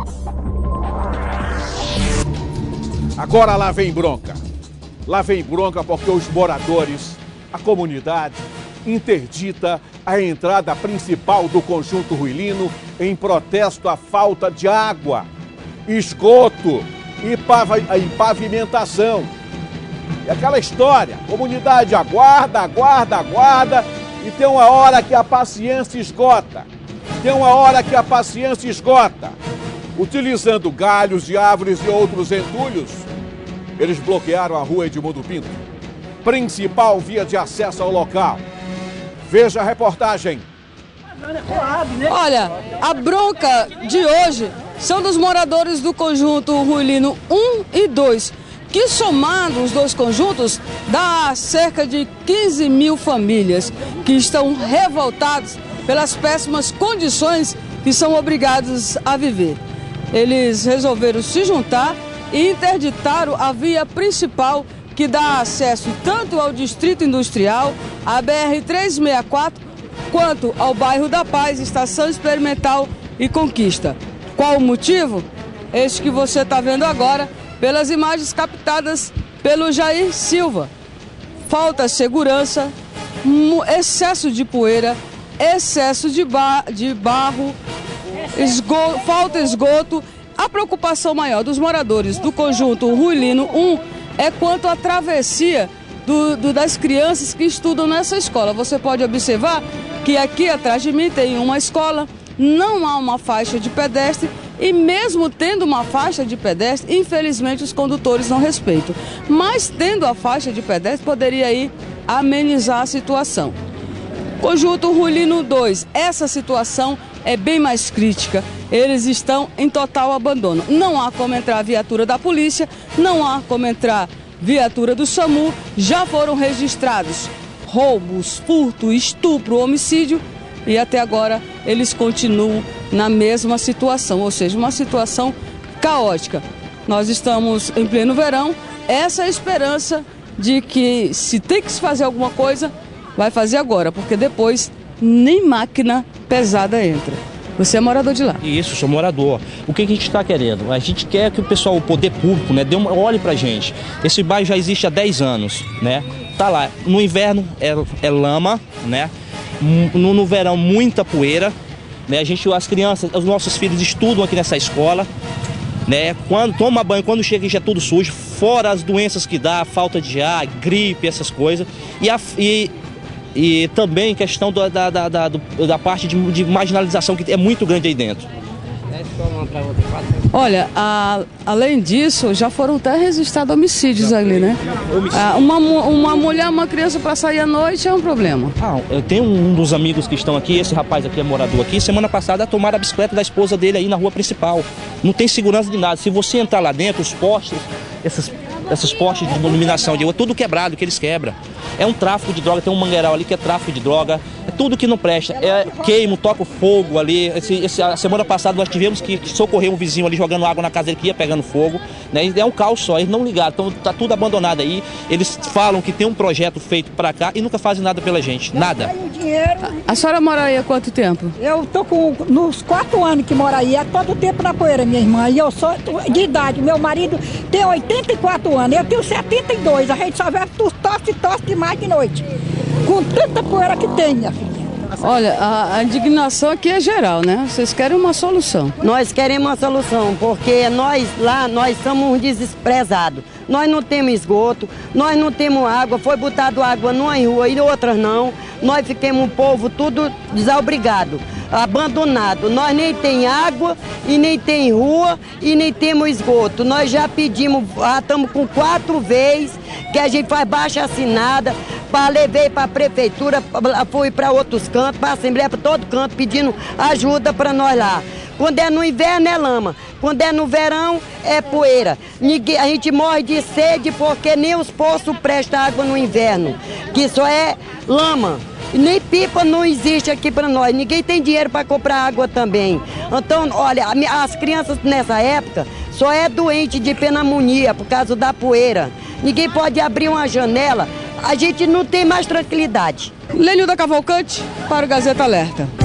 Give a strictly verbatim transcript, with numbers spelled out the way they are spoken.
Agora lá vem bronca. Lá vem bronca porque os moradores, a comunidade, interdita a entrada principal do conjunto Ruilino em protesto à falta de água, esgoto e pavimentação. E aquela história, comunidade aguarda, aguarda, aguarda e tem uma hora que a paciência esgota. Tem uma hora que a paciência esgota. Utilizando galhos de árvores e outros entulhos, eles bloquearam a rua Edmundo Pinto, principal via de acesso ao local. Veja a reportagem. Olha, a bronca de hoje são dos moradores do conjunto Ruilino um e dois, que somando os dois conjuntos, dá cerca de quinze mil famílias que estão revoltados pelas péssimas condições que são obrigados a viver. Eles resolveram se juntar e interditaram a via principal que dá acesso tanto ao Distrito Industrial, à B R trezentos e sessenta e quatro, quanto ao bairro da Paz, Estação Experimental e Conquista. Qual o motivo? Este que você está vendo agora, pelas imagens captadas pelo Jair Silva. Falta segurança, excesso de poeira, excesso de, bar, de barro, esgoto, falta esgoto. A preocupação maior dos moradores do conjunto Ruilino um é quanto à travessia do, do, das crianças que estudam nessa escola. Você pode observar que aqui atrás de mim tem uma escola, não há uma faixa de pedestre e mesmo tendo uma faixa de pedestre, infelizmente os condutores não respeitam. Mas tendo a faixa de pedestre, poderia aí amenizar a situação. Conjunto Ruilino dois, essa situação é bem mais crítica. Eles estão em total abandono. Não há como entrar a viatura da polícia, não há como entrar viatura do SAMU. Já foram registrados roubos, furto, estupro, homicídio e até agora eles continuam na mesma situação, ou seja, uma situação caótica. Nós estamos em pleno verão, essa é a esperança de que se tem que se fazer alguma coisa, vai fazer agora, porque depois nem máquina pesada entra. Você é morador de lá? Isso, sou morador. O que a gente está querendo? A gente quer que o pessoal, o poder público, né, dê uma, olhe pra gente. Esse bairro já existe há dez anos, né? Tá lá. No inverno é, é lama, né? No, no verão muita poeira, né? A gente, as crianças, os nossos filhos estudam aqui nessa escola, né? Quando toma banho, quando chega já é tudo sujo, fora as doenças que dá, falta de ar, gripe, essas coisas. E a e, E também questão da, da, da, da, da parte de, de marginalização que é muito grande aí dentro. Olha, a, além disso, já foram até registrados homicídios ali, né? Ah, uma, uma mulher, uma criança para sair à noite é um problema. Ah, eu tenho um dos amigos que estão aqui, esse rapaz aqui é morador aqui, semana passada tomaram a bicicleta da esposa dele aí na rua principal. Não tem segurança de nada. Se você entrar lá dentro, os postes, essas, esses postes de iluminação de rua, tudo quebrado que eles quebram. É um tráfico de droga, tem um mangueiral ali que é tráfico de droga, é tudo que não presta, é queimo, toca fogo ali. Esse, esse, a semana passada nós tivemos que socorrer um vizinho ali jogando água na casa dele que ia pegando fogo, né? É um caos só, eles não ligaram, então tá tudo abandonado aí. Eles falam que tem um projeto feito para cá e nunca fazem nada pela gente, nada. A, a senhora mora aí há quanto tempo? Eu tô com nos quatro anos que moro aí, é todo tempo na poeira, minha irmã, e eu sou de idade, meu marido tem oitenta e quatro anos, eu tenho setenta e dois, a gente só vê tosse e tosse demais de noite, com tanta poeira que tem, minha filha. Olha, a, a indignação aqui é geral, né? Vocês querem uma solução. Nós queremos uma solução, porque nós lá, nós somos desprezados. Nós não temos esgoto, nós não temos água, foi botado água numa rua e outras não. Nós ficamos um povo tudo desobrigado, abandonado. Nós nem tem água e nem tem rua e nem temos esgoto. Nós já pedimos, já estamos com quatro vezes que a gente faz baixa assinada, para levei para a prefeitura, fui para outros cantos, para a Assembleia, para todo canto, pedindo ajuda para nós lá. Quando é no inverno é lama, quando é no verão é poeira. Ninguém, a gente morre de sede porque nem os poços prestam água no inverno, que só é lama. E nem pipa não existe aqui para nós, ninguém tem dinheiro para comprar água também. Então, olha, as crianças nessa época só é doente de pneumonia por causa da poeira. Ninguém pode abrir uma janela, a gente não tem mais tranquilidade. Lenilda Cavalcante para o Gazeta Alerta.